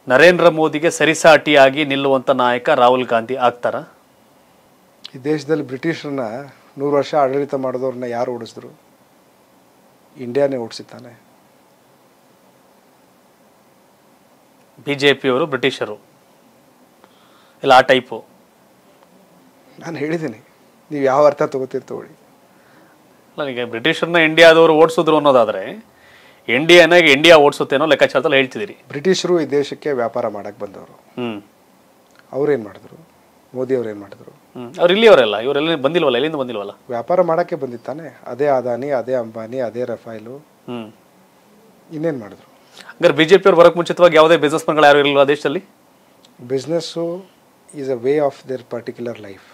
ನರೇಂದ್ರ ಮೋದಿಗೆ ಸರಿಸಾಟಿಯಾಗಿ ನಿಲ್ಲುವಂತ ನಾಯಕ ರಾಹುಲ್ ಗಾಂಧಿ ಆಗ್ತಾರ? ಈ ದೇಶದಲ್ಲಿ ಬ್ರಿಟಿಷರನ್ನ 100 ವರ್ಷ ಆಡಳಿತ ಮಾಡಿದವ್ರನ್ನ ಯಾರು ಓಡಿಸಿದ್ರು? ಇಂಡಿಯಾನೇ ಓಡಿಸಿದ್ದಾನೆ. ಬಿಜೆಪಿಯವರು ಬ್ರಿಟಿಷರು ಇಲ್ಲ ಆ ಟೈಪು? ನಾನು ಹೇಳಿದ್ದೀನಿ, ನೀವು ಯಾವ ಅರ್ಥ ತಗೋತೀರಿ ತಗೊಳ್ಳಿ. ನನಗೆ ಬ್ರಿಟಿಷರ್ನ ಇಂಡಿಯಾದವರು ಓಡಿಸಿದ್ರು ಅನ್ನೋದಾದ್ರೆ ಇಂಡಿಯಾ ಓಡಿಸುತ್ತೆ ಅನ್ನೋ ಲೆಕ್ಕಾಚಾರದಲ್ಲಿ ಹೇಳ್ತಿದ್ದೀರಿ. ಬ್ರಿಟಿಷರು ಈ ದೇಶಕ್ಕೆ ವ್ಯಾಪಾರ ಮಾಡಕ್ಕೆ ಬಂದವರು. ಅವ್ರೇನು ಮಾಡಿದ್ರು? ಮೋದಿ ಅವ್ರು ಏನು ಮಾಡಿದ್ರು? ಅವ್ರು ಇಲ್ಲಿಯವರೆಲ್ಲ ಇವರೆಲ್ಲ ಬಂದಿಲ್ವಲ್ಲ, ಎಲ್ಲಿಂದ ಬಂದಿಲ್ವಲ್ಲ? ವ್ಯಾಪಾರ ಮಾಡೋಕ್ಕೆ ಬಂದಿತ್ತಾನೆ. ಅದೇ ಅದಾನಿ, ಅದೇ ಅಂಬಾನಿ, ಅದೇ ರಫೈಲು. ಇನ್ನೇನು ಮಾಡಿದ್ರು? ಹಂಗಾರೆ ಬಿಜೆಪಿ ಅವ್ರು ಬರೋಕ್ಕೆ ಮುಂಚಿತವಾಗಿ ಯಾವುದೇ ಬಿಸ್ನೆಸ್ ಮ್ಯಾನ್ಗಳು ಯಾರು ಇರಲಿಲ್ಲ ದೇಶದಲ್ಲಿ? Business is a way of their particular life.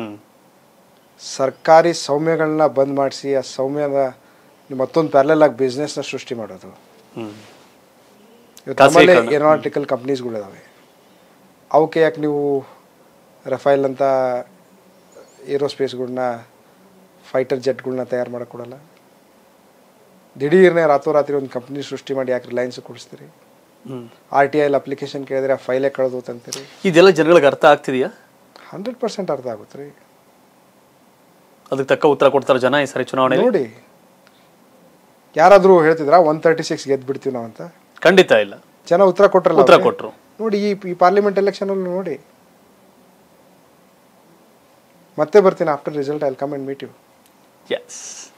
ಸರ್ಕಾರಿ ಸೌಮ್ಯಗಳನ್ನ ಬಂದ್ ಮಾಡಿಸಿ ಆ ಸೌಮ್ಯದ ಮತ್ತೊಂದು ಪ್ಯಾರಲಲ್ ಆಗಿ ಬಿಸ್ನೆಸ್ನ ಸೃಷ್ಟಿ ಮಾಡೋದು. ನಮ್ಮಲ್ಲಿ ಏರೋನಾಟಿಕಲ್ ಕಂಪ್ನೀಸ್ಗಳಿದಾವೆ, ಅವಕ್ಕೆ ಯಾಕೆ ನೀವು ರಫೈಲ್ ಅಂತ ಏರೋಸ್ಪೇಸ್ಗಳನ್ನ, ಫೈಟರ್ ಜೆಟ್ಗಳನ್ನ ತಯಾರು ಮಾಡೋಕ್ಕೆ ಕೊಡಲ್ಲ? ದಿಢೀರ್ನೇ ರಾತ್ರೋರಾತ್ರಿ ಒಂದು ಕಂಪ್ನಿ ಸೃಷ್ಟಿ ಮಾಡಿ ಯಾಕೆ ರಿಲಯನ್ಸ್ ಕೊಡಿಸ್ತೀರಿ? RTI ಅಪ್ಲಿಕೇಶನ್ ಕೇಳಿದ್ರೆ ಆ ಫೈಲೇ ಕಳೆದು ಅಂತೀರಿ. ಇದೆಲ್ಲ ಜನಗಳಿಗೆ ಅರ್ಥ ಆಗ್ತಿದೆಯಾ? 100% ಅರ್ಥ ಆಗುತ್ತೆ ರೀ. ಅದಕ್ಕೆ ತಕ್ಕ ಉತ್ತರ ಕೊಡ್ತಾರೆ ಜನ ಈ ಸರಿ ಚುನಾವಣೆ. ನೋಡಿ, ಯಾರಾದರೂ ಹೇಳ್ತಿದ್ರ 136 ಗೆದ್ದು ಬಿಡ್ತೀವಿ ನಾವು ಅಂತ? ಖಂಡಿತ ಇಲ್ಲ. ಜನ ಉತ್ತರ ಕೊಟ್ಟರು. ನೋಡಿ, ಈ ಪಾರ್ಲಿಮೆಂಟ್ ಎಲೆಕ್ಷನ್ ಅಲ್ಲಿ ನೋಡಿ. ಮತ್ತೆ ಬರ್ತೀನಿ after result. I will come and meet you. S.